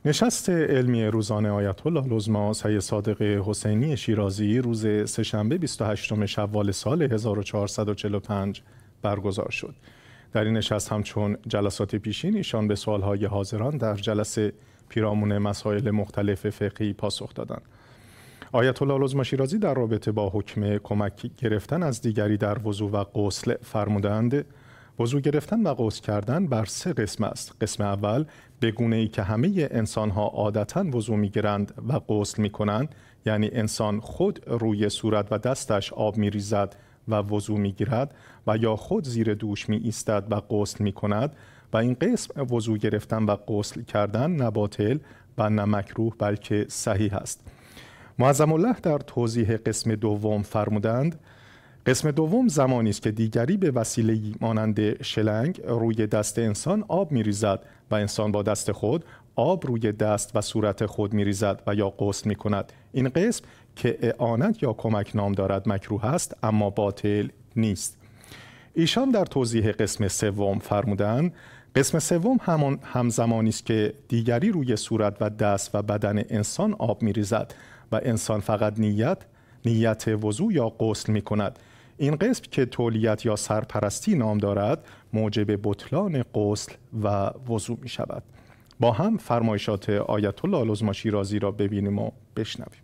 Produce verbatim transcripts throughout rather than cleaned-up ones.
نشست علمی روزانه آیت الله العظمی سید صادق حسینی شیرازی روز سه‌شنبه بیست و هشتم شوال سال هزار و چهارصد و چهل و پنج برگزار شد. در این نشست همچون جلسات پیشین ایشان به سوالهای حاضران در جلسه پیرامون مسائل مختلف فقهی پاسخ دادند. آیت الله العظمی شیرازی در رابطه با حکم کمک گرفتن از دیگری در وضو و غسل فرمودند: وضو گرفتن و غسل کردن بر سه قسم است. قسم اول به گونه‌ای که همه انسان‌ها عادتاً وضو می‌گیرند و غسل می‌کنند، یعنی انسان خود روی صورت و دستش آب می‌ریزد و وضو می‌گیرد و یا خود زیر دوش می‌ایستد و غسل می‌کند، و این قسم وضو گرفتن و غسل کردن نه باطل و نه مکروه بلکه صحیح است. معظم الله در توضیح قسم دوم فرمودند: قسم دوم زمانی است که دیگری به وسیله مانند شلنگ روی دست انسان آب می‌ریزد و انسان با دست خود آب روی دست و صورت خود می‌ریزد و یا غسل می‌کند. این قسم که اعانت یا کمک نام دارد مکروه است اما باطل نیست. ایشان در توضیح قسم سوم فرمودند: قسم سوم همان همزمانی است که دیگری روی صورت و دست و بدن انسان آب می‌ریزد و انسان فقط نیت نیت وضو یا غسل می‌کند. این قسم که تولیت یا سرپرستی نام دارد موجب بطلان غسل و وضو می شود. با هم فرمایشات آیت الله العظمی شیرازی را ببینیم و بشنویم.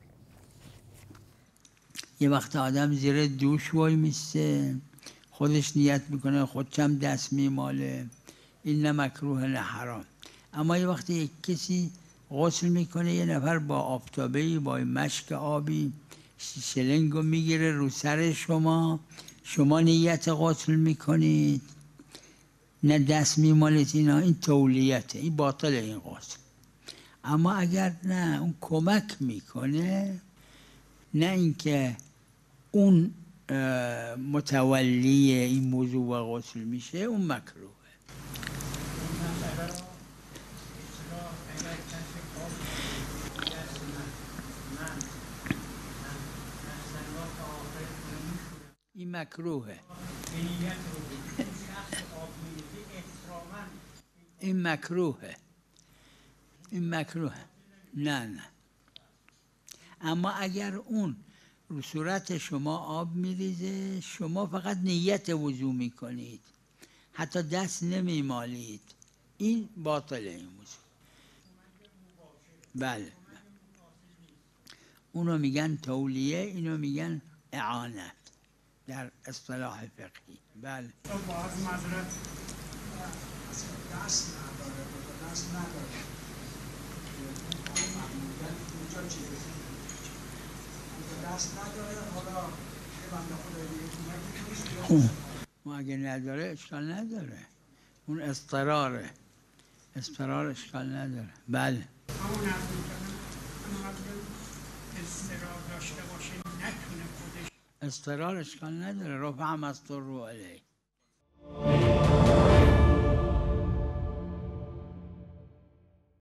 یه وقت آدم زیر دوش وای میسته، خودش نیت میکنه، خودشم دست میماله، این نه مکروه نه حرام. اما یه وقت یک کسی غسل میکنه، یه نفر با آفتابه‌ای با مشک آبی شلنگو میگیره رو سر شما، شما نیت غسل میکنید، نه دست میمالید، اینا این تولیته، این باطل این غسل. اما اگر نه اون کمک میکنه، نه اینکه اون متولی این موضوع و غسل میشه، اون مکروه. این مکروهه. این مکروهه. این مکروهه. نه نه. اما اگر اون رو صورت شما آب میریزه، شما فقط نیت وضو میکنید، حتی دست نمیمالید، این باطله این وضو. بله. اونو میگن تولیه، اینو میگن اعانت در اصطلاح فقهی. بله. باز معذرت دست نداره، دست نداره. اونجا چیه؟ دست نداره، حالا یه بنده خدا دیگه ما اگه نداره اشکال نداره. اون اضطراره. اضطرار اشکال نداره. بله. همون از اضطرار داشته باشه، نتونه خودش. اضطرار اشکال نداره. رفع مستر رو علیه.